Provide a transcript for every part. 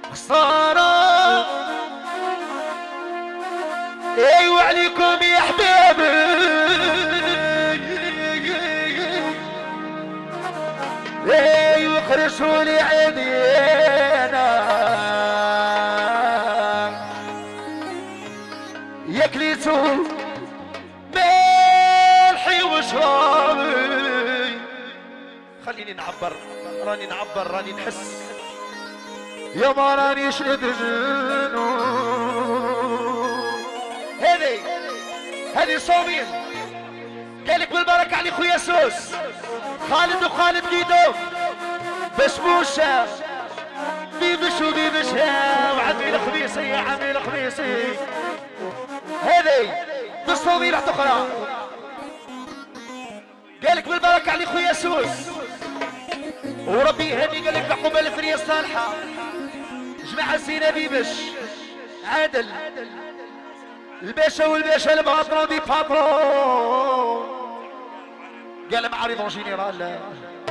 خسارة. ايوا عليكم يا حبابي، ايوا خرجوا لي عينينا يا كليتو ملحي وشرابي. خليني نعبر، راني نعبر، راني نحس يا ما راني شد جنون. هذه صومين قالك بالبركة علي خويا سوس خالد وخالد قيدو بشبوشة بيبش وبيبشها وعمي الخميسي يا عمي الخميسي. هذه بالصومين رحت اخرى قالك بالبركة علي خويا سوس وربي يهني قالك بعقوبة الفرية الصالحة جماعة زينة بيبش عادل الباشا والباشا الباترون دي باترون قال معارض جينيرال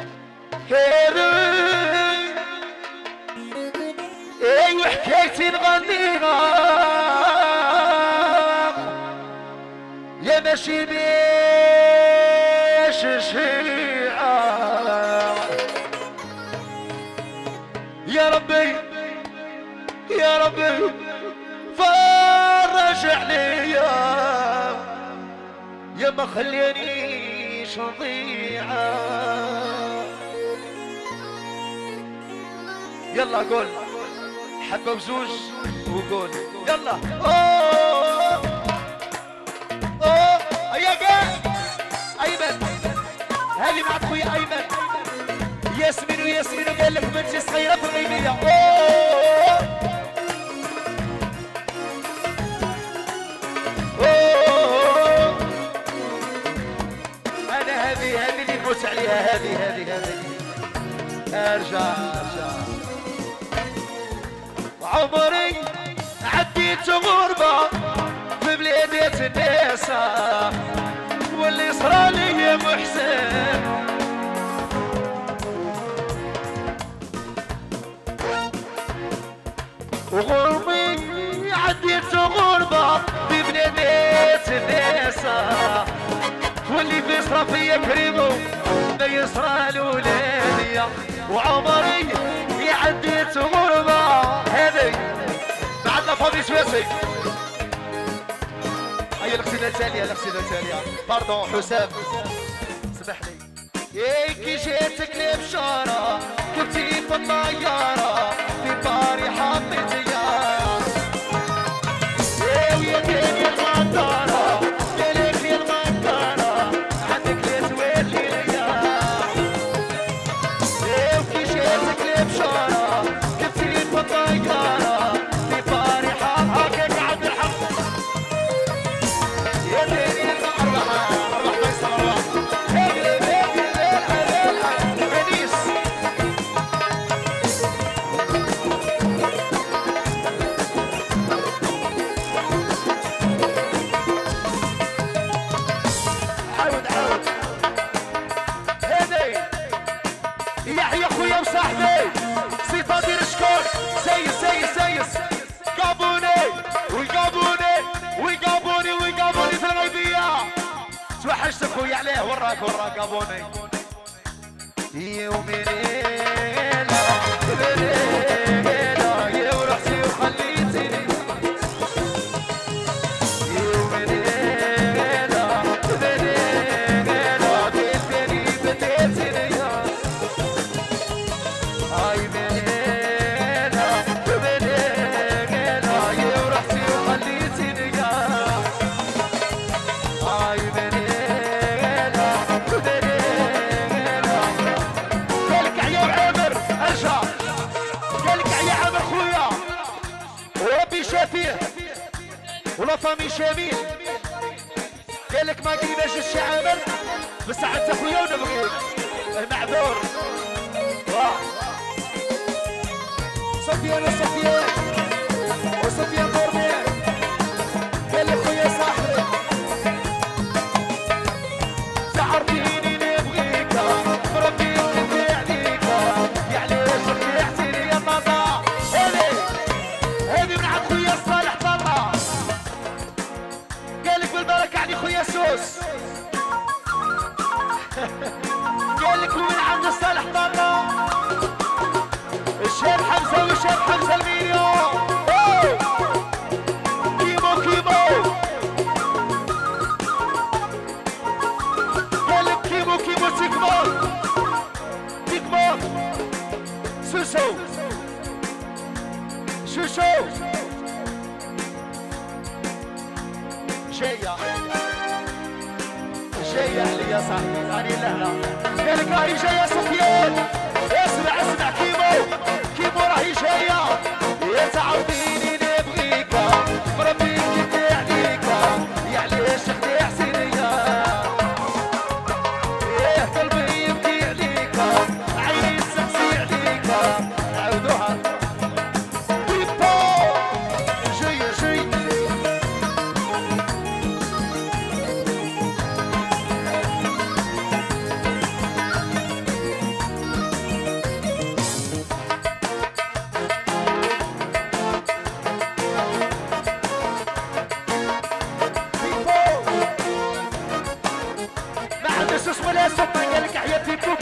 ايوا حكايتي نغنيها يا ماشي بيش الشيعة. يا ربي يا ربي فرج عليا يا ما خلينيش نضيعة. يلا قول حبة بزوج وقول يلا. اوه اوه هيا قال ايمن، هذه مع خويا ايمن. ياسمين وياسمين قال لك بنتي صغيرة في الغيبية. اوه هذه اللي نموت عليها. هذه ارجع عمري عديت غربة في بلادات الناس واللي صرا لي يا محسن وغربي عديت غربة في بلادات الناس واللي بيصرى فيا كريمو ما يصرى لولاديا وعمري عديت غربة. هذي بعدنا فاضي سواسي. هيا القصيدة التالية باردون حسام سمح لي. ياي كي جاتك لبشارة كنتي في الطيارة في باري حطيت يا ويا دنيا الغدارة قالك لي الغدارة عندك لا تولي ليا. وكي جاتك لبشارة كنتي في الطيارة في باري هكاك عبد الحق يا دنيا الأربعة فيصل يحيى خويا وصاحبي سي طادير شكون سيس قابوني في الغيبية توحشت خويا عليه وراك قابوني يومي ليلة يا ورحتي وخليتيني يومي ليلة بيتني بديتيني هاي منينا يا ورحتي وخليتيني هاي منينا قالك عيا وعامر ارجع قالك عيا عامر خويا وربي شافيه ولا فامي شامين قالك ما جيباش الشي عامر بس عاد خويا ونبغيك المعذور سفيان وسفيان بورنير قال لي خويا صاحبي تعرفيني نبغيك بربي نبغي عليك يا علاش رجعتيني يا ماما. شوشو جاية جاية علي يا صاحبي راني لهنا قالك راهي جاية سفيان اسمع اسمع كيمو راهي جاية يا تعاوديني نبغيك مربي كيدي عليك يا علاش خدي حسينية ايه قلبي يبكي عليك عيني تسقسي عليك عاودوها ولا صوت قالك حياتي